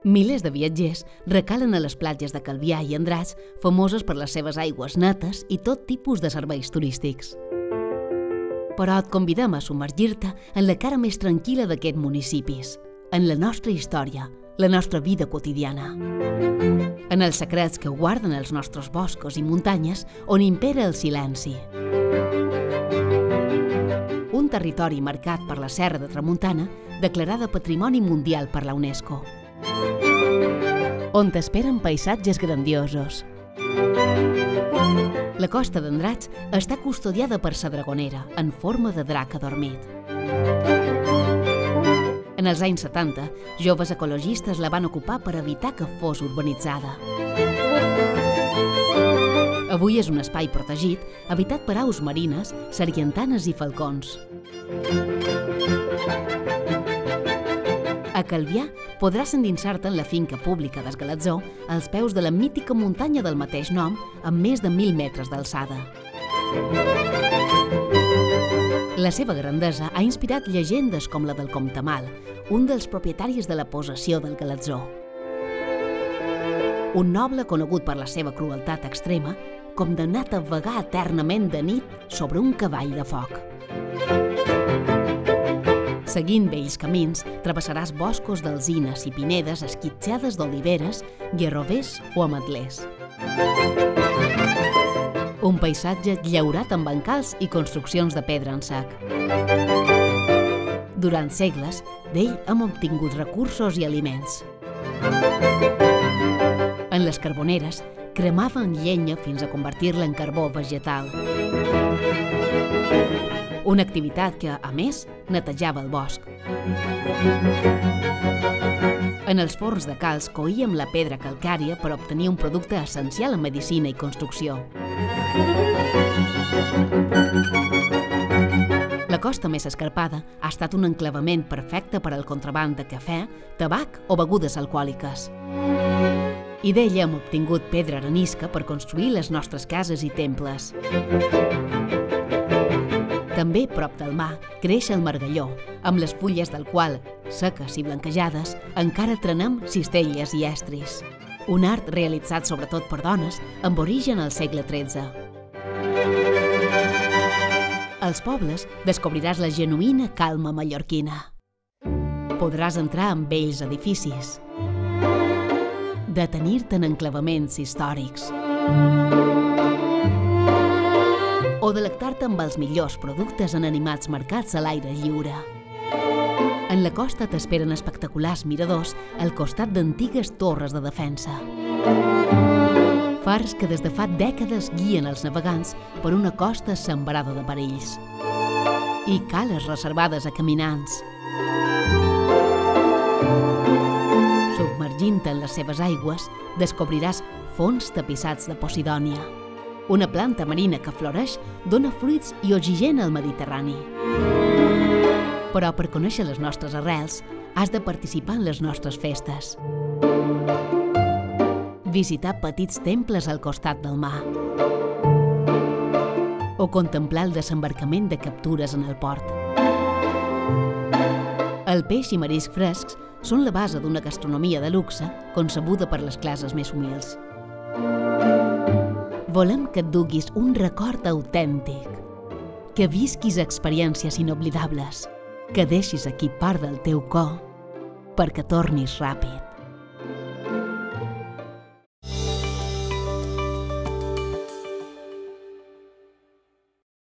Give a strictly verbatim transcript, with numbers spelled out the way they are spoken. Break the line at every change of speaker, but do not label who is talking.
Milers de viatgers recalen a les platges de Calvià i Andratx, famoses per les seves aigües netes i tot tipus de serveis turístics. Però et convidem a submergir-te en la cara més tranquil·la d'aquests municipis, en la nostra història, la nostra vida quotidiana. En els secrets que guarden els nostres boscos i muntanyes on impera el silenci. Un territori marcat per la Serra de Tramuntana, declarada Patrimoni Mundial per la UNESCO. On t'esperen paisatges grandiosos. La costa d'Andratx està custodiada per sa Dragonera, en forma de drac adormit. En els anys setanta, joves ecologistes la van ocupar per evitar que fos urbanitzada. Avui és un espai protegit, habitat per aus marines, sargantanes i falcons. A Calvià podràs endinsar-te en la finca pública d'Esgalatzó, als peus de la mítica muntanya del mateix nom, amb més de mil metres d'alçada. La seva grandesa ha inspirat llegendes com la del Comte Mal, un dels propietaris de la possessió del Galatzó. Un noble conegut per la seva crueltat extrema, condemnat a vagar eternament de nit sobre un cavall de foc. Seguint vells camins, travessaràs boscos d'alzines i pinedes esquitxades d'oliveres, guerrovers o ametlers. Un paisatge llaurat amb bancals i construccions de pedra en sec. Durant segles, d'ell hem obtingut recursos i aliments. En les carboneres, cremaven llenya fins a convertir-la en carbó vegetal. Una activitat que, a més, netejava el bosc. En els forns de calç coïem la pedra calcària per obtenir un producte essencial en medicina i construcció. La costa més escarpada ha estat un enclavament perfecte per al contraban de cafè, tabac o begudes alcohòliques. I d'ella hem obtingut pedra arenisca per construir les nostres cases i temples. També, prop del mar, creix el margalló, amb les fulles del qual, seques i blanquejades, encara trenem cistelles i estris. Un art realitzat sobretot per dones, amb origen al segle tretze. Als pobles descobriràs la genuïna calma mallorquina. Podràs entrar en vells edificis, detenir-te en enclavaments històrics o delectar-te amb els millors productes en animats marcats a l'aire lliure. En la costa t'esperen espectaculars miradors al costat d'antigues torres de defensa. Fars que des de fa dècades guien els navegants per una costa sembrada de perills. I cales reservades a caminants. Submergint-te en les seves aigües, descobriràs fons tapissats de Posidònia. Una planta marina que floreix dona fruits i oxigena al Mediterrani. Però per conèixer les nostres arrels, has de participar en les nostres festes. Visitar petits temples al costat del mar. O contemplar el desembarcament de captures en el port. El peix i marisc frescs són la base d'una gastronomia de luxe concebuda per les classes més humils. Volem que et duguis un record autèntic, que visquis experiències inoblidables, que deixis aquí part del teu cor perquè tornis ràpid.